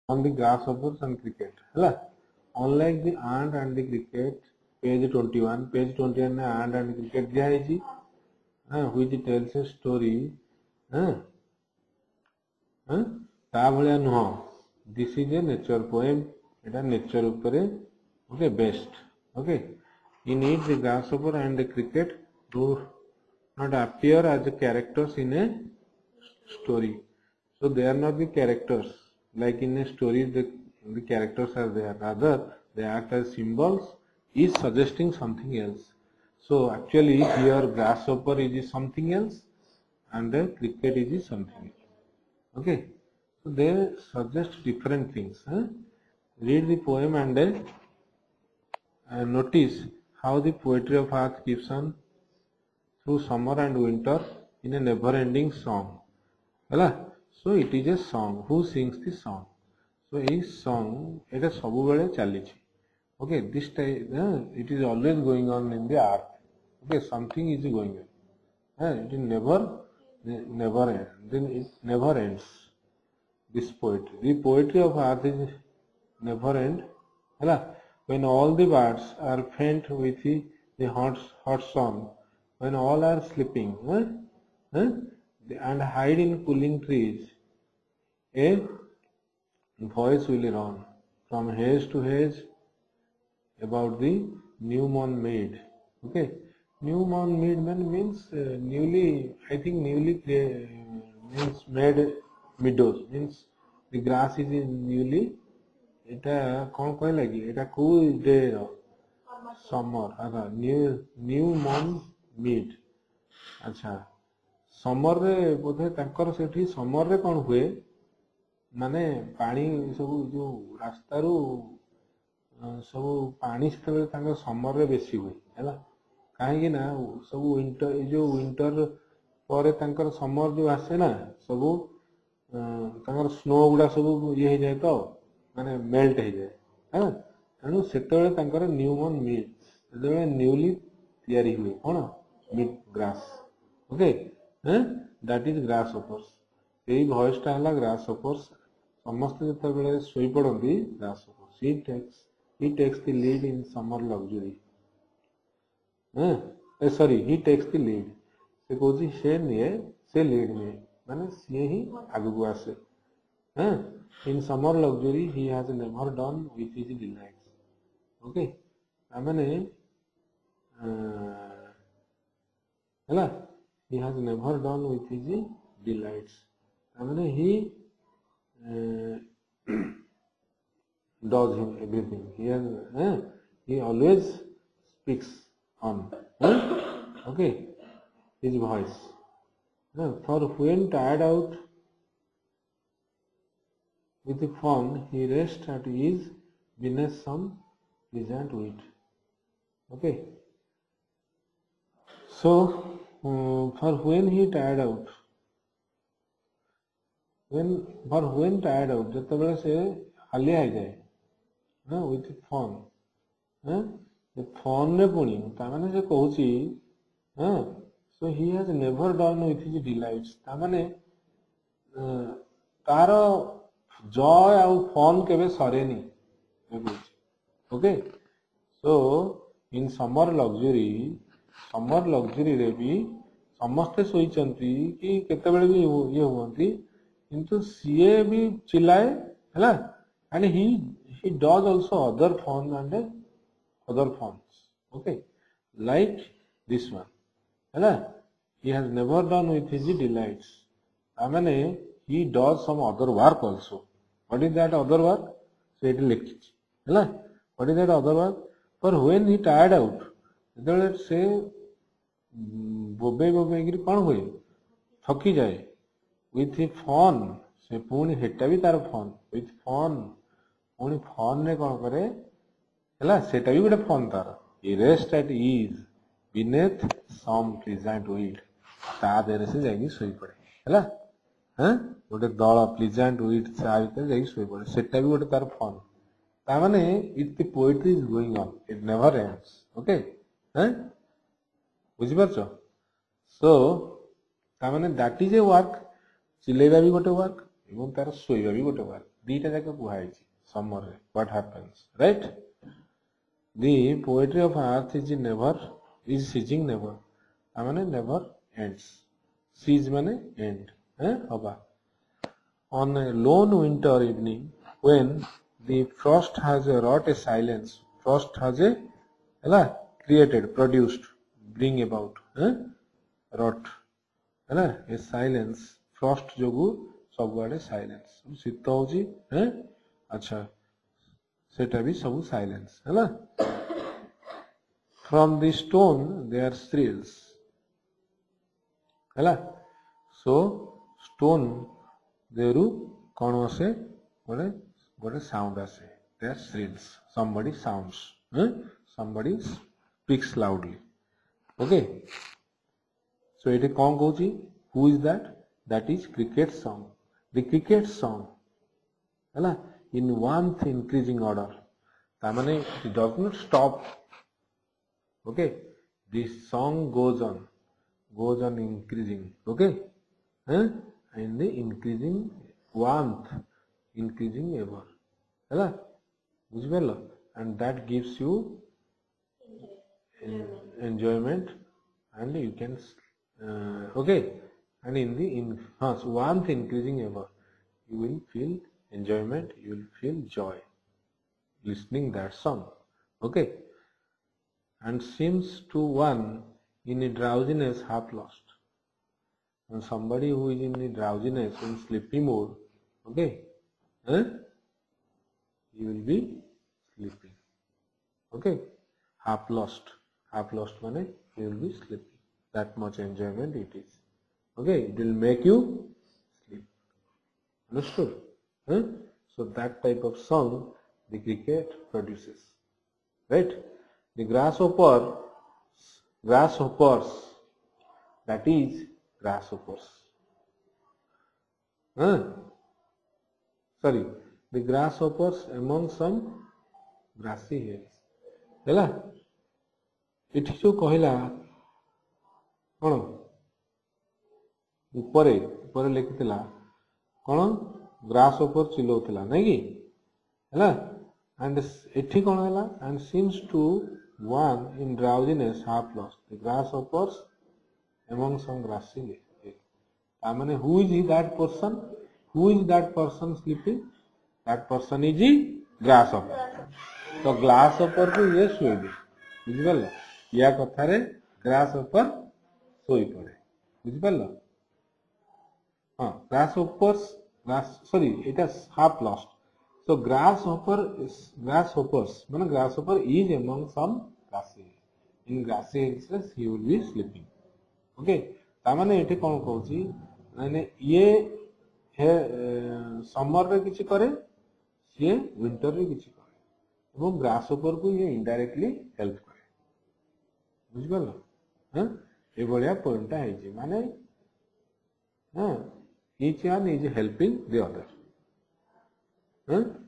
on the grasshoppers and cricket. Hela? Unlike the ant and the cricket, page 21 ant and cricket दिया है जी, which tells a story, ता भलिया नुह. This is a nature poem. Etah nature उपरे, okay, best, okay. In it, the grasshopper and the cricket do not appear as the characters in a story. So they are not the characters. Like in a story, the characters are there. Rather, they act as symbols, is suggesting something else. So actually, here grasshopper is something else, and the cricket is something else. Okay. So they suggest different things. Read the poem and notice how the poetry of earth keeps on through summer and winter in a never-ending song. So it is a song. Who sings the song? So a song, it is sabubale chalichi. Okay, this time it is always going on in the earth. Okay, something is going on. It is never ends. Then it never ends. This poetry. The poetry of earth is never end. When all the birds are faint with the hot sun, when all are sleeping, and hide in cooling trees, a voice will run from haze to haze about the new moon maid. Okay, new moon maid means newly, I think newly means made meadows, means the grass is newly. এটা कौन कहला कि এটা को डे summer new mown mead. अच्छा summer रे बोधे तांकर सेठी समर रे कौन हुए माने पानी सब जो रास्ता रू सब पानी से तांकर समर रे बेसी हुए हैला काहे कि ना सब विंटर जो विंटर परे तांकर समर जो आसे ना सब तांकर स्नो गुडा सब ये हो जाए तो माने मेल्ट हो जाए है तेणु से न्यू मॉन मिड से न्यूली तैयारी हुए कौन mead grass. Okay that is grasshoppers. यही वॉइस टा हला ग्रास हॉपर्स. समस्त जते बेले सोई पड़ंती grasshoppers. He takes the lead in summer luxury. Sorry he takes the lead. से कहूची से निए से लीड निए माने सी ही आगु आसे. In summer luxury, he has never done with his delights. Okay, I mean, he has never done with his delights. I mean, he does him everything. He always speaks on. Okay, his voice. For when tired out with the fun, he rests at ease beneath some pleasant wheat. Okay. So, for when he tired out, when tired out, जब तक से हालिया हो जाए, with fun, fun ने पुनी, तामने से कहूची, so he has never done with his delights. तामने taro joy ଆଉ fun केबे सरेनी. Okay so in summer luxury रे भी समस्ते सोईचंती कि केते बेले भी ये हुवंती किंतु सीए भी चिल्लाए हैला and he does also other fun and other funs. Okay like this one हैला he has never done with his delights. I mean he does some other work also. What is that other work? So it is what is that other work? For when he tired out, let's say बोबे गिरी कौन हुए थकी जाए with fun से पुणी हेटा भी तार फन with fun पुणी फन ने कौन करे हैला सेटा भी गोटे फन तार. he rest at ease beneath some pleasant weed. ता देर से जाएगी सोई पड़े हैला गोटे दल प्लीजेंट विथ ता भीतर जाई सोई पड़े सेटा भी गोटे तार फन. ता माने it the poetry is going on it never ends. Okay बुझी परछो. सो ता माने दैट इज ए वर्क. चिलेबा भी गोटे वर्क एवं तार सोईबा भी गोटे वर्क. दीटा जाक कुहाई समर रे what happens right the poetry of earth is ceasing never माने नेवर एंड्स सीज माने एंड हबा on a lone winter evening when the frost has wrought a silence frost has a hela created produced bring about wrought hela a silence frost jogu सब आड़े silence शीत होची अच्छा सेटा भी सब साइलेंस है ना from the stone there thrills है ना so stone देरु कौन आसे गोटे गोटे साउंड आसे there thrills somebody sounds somebody speaks loudly okay so it कौन कहूची who is that is cricket song the cricket song है ना in warmth increasing order ता माने it does not stop okay this song goes on increasing okay in the increasing warmth increasing ever है ना बुझ पारलो and that gives you enjoyment and you can okay and in the warmth increasing ever you will feel enjoyment you will feel joy listening that song okay and seems to one in a drowsiness half lost and somebody who is in the drowsiness in sleepy mode okay you will be sleeping okay half lost mane you will be sleeping that much enjoyment it is okay it will make you sleep understood so that type of song the cricket produces right the grasshoppers that is grasshoppers sorry the grasshoppers among some grassy hills हैला एठी जो कहला कोन ऊपर लिखितला कोन grasshopper चिल्लाउतला नै कि हैला and एठी कोन हैला and seems to one in drowsiness half lost the grasshoppers among some grassy hills I mean who is that person sleeping that person is the grasshopper तो ग्रासहोपर को ये सोई दे बुझ पारलो या कथा रे ग्रासहोपर सोई पड़े बुझ पारलो हां grasshoppers it has half lost so grasshoppers माने grasshopper is among some grassy in grassy hills he will be sleeping okay ता माने एठी कोन कहूची माने ये है समर रे किछि करे ये विंटर रे किछि करे एवं ग्रासहोपर को ये इनडायरेक्टली हेल्प करे बुझ पारलो ए बढिया पॉइंट है जे माने each one is helping the other